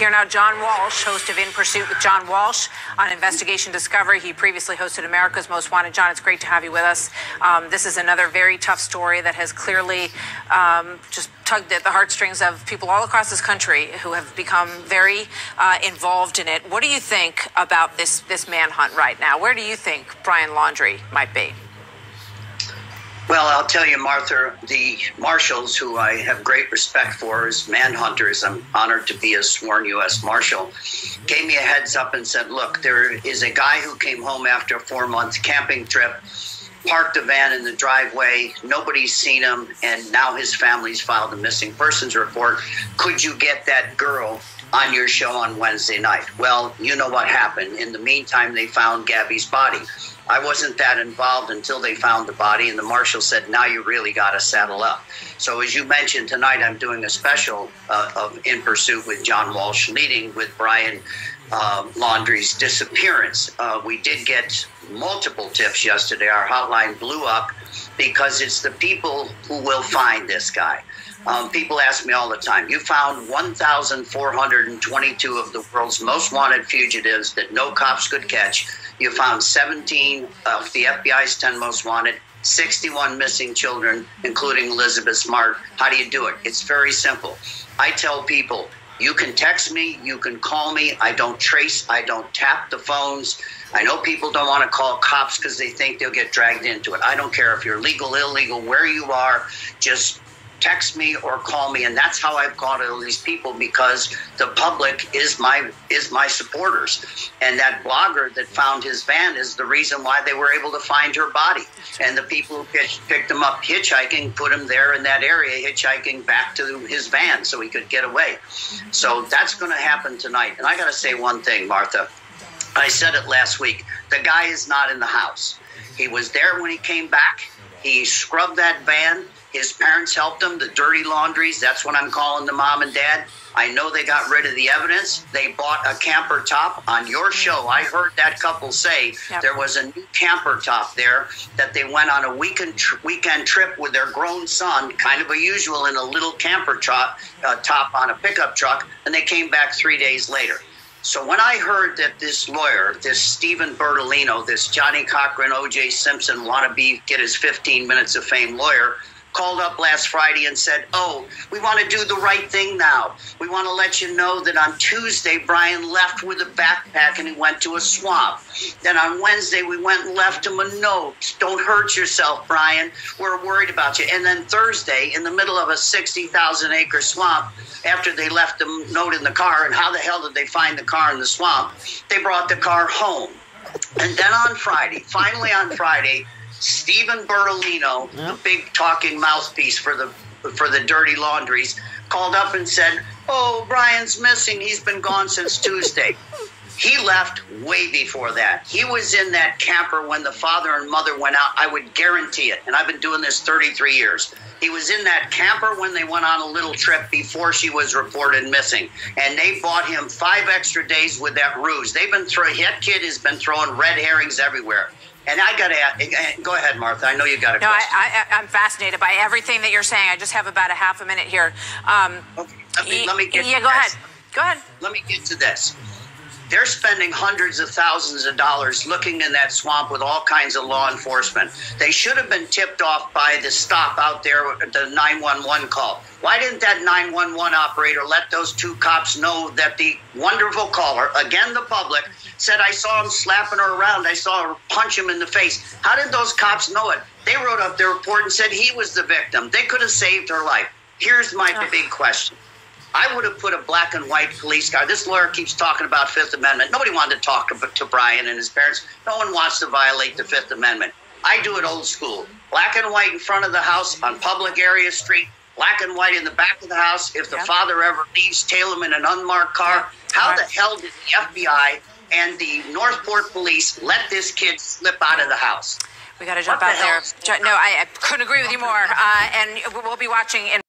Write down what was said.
Here now, John Walsh, host of In Pursuit with John Walsh on Investigation Discovery. He previously hosted America's Most Wanted. John, it's great to have you with us. This is another very tough story that has clearly just tugged at the heartstrings of people all across this country who have become very involved in it. What do you think about this manhunt right now? Where do you think Brian Laundrie might be? Well, I'll tell you, Martha, the marshals, who I have great respect for as manhunters, I'm honored to be a sworn U.S. Marshal, gave me a heads up and said, look, there is a guy who came home after a 4-month camping trip, parked a van in the driveway, nobody's seen him, and now his family's filed a missing persons report. Could you get that girl on your show on Wednesday night? Well, you know what happened. In the meantime, they found Gabby's body. I wasn't that involved until they found the body, and the marshal said, now you really got to saddle up. So as you mentioned tonight, I'm doing a special of In Pursuit with John Walsh, leading with Brian Laundrie's disappearance. We did get multiple tips yesterday. Our hotline blew up because it's the people who will find this guy. People ask me all the time, you found 1,422 of the world's most wanted fugitives that no cops could catch. You found 17 of the FBI's 10 most wanted, 61 missing children, including Elizabeth Smart. How do you do it? It's very simple. I tell people, you can text me, you can call me. I don't trace, I don't tap the phones. I know people don't want to call cops because they think they'll get dragged into it. I don't care if you're legal, illegal, where you are, just text me or call me, and that's how I've called all these people, because the public is my supporters. And that blogger that found his van is the reason why they were able to find her body. And the people who picked him up hitchhiking put him there in that area, hitchhiking back to his van so he could get away. So that's going to happen tonight. And I got to say one thing, Martha. I said it last week. The guy is not in the house. He was there when he came back. He scrubbed that van. His parents helped him, the dirty Laundries. That's what I'm calling the mom and dad. I know they got rid of the evidence. They bought a camper top. On your show, I heard that couple say there was a new camper top there that they went on a weekend trip with their grown son, kind of unusual, in a little camper top on a pickup truck, and they came back 3 days later. So when I heard that this lawyer, this Stephen Bertolino, this Johnny Cochran, O.J. Simpson wannabe, get his 15 minutes of fame lawyer, called up last Friday and said, oh, we want to do the right thing now. We want to let you know that on Tuesday, Brian left with a backpack and he went to a swamp. Then on Wednesday, we went and left him a note. Don't hurt yourself, Brian. We're worried about you. And then Thursday, in the middle of a 60,000-acre swamp, after they left the note in the car, and how the hell did they find the car in the swamp? They brought the car home. And then on Friday, finally on Friday, Stephen Bertolino, the big talking mouthpiece for the dirty Laundries, called up and said, oh, Brian's missing. He's been gone since Tuesday. He left way before that. He was in that camper when the father and mother went out. I would guarantee it. And I've been doing this 33 years. He was in that camper when they went on a little trip before she was reported missing. And they bought him 5 extra days with that ruse. That kid has been throwing red herrings everywhere. And I got to go ahead, Martha. I know you got a question. I'm fascinated by everything that you're saying. I just have about a half a minute here. Okay, let me get to go ahead. Go ahead. Let me get to this. They're spending hundreds of thousands of dollars looking in that swamp with all kinds of law enforcement. They should have been tipped off by the stop out there, the 911 call. Why didn't that 911 operator let those 2 cops know that the wonderful caller, again the public, said, I saw him slapping her around. I saw her punch him in the face. How did those cops know it? They wrote up their report and said he was the victim. They could have saved her life. Here's my big question. I would have put a black and white police car. This lawyer keeps talking about Fifth Amendment. Nobody wanted to talk to Brian and his parents. No one wants to violate the Fifth Amendment. I do it old school. Black and white in front of the house on public area street. Black and white in the back of the house. If the father ever leaves, tail him in an unmarked car. How the hell did the FBI and the Northport police let this kid slip out of the house? We got to jump out there. No, I couldn't agree with you more. And we'll be watching in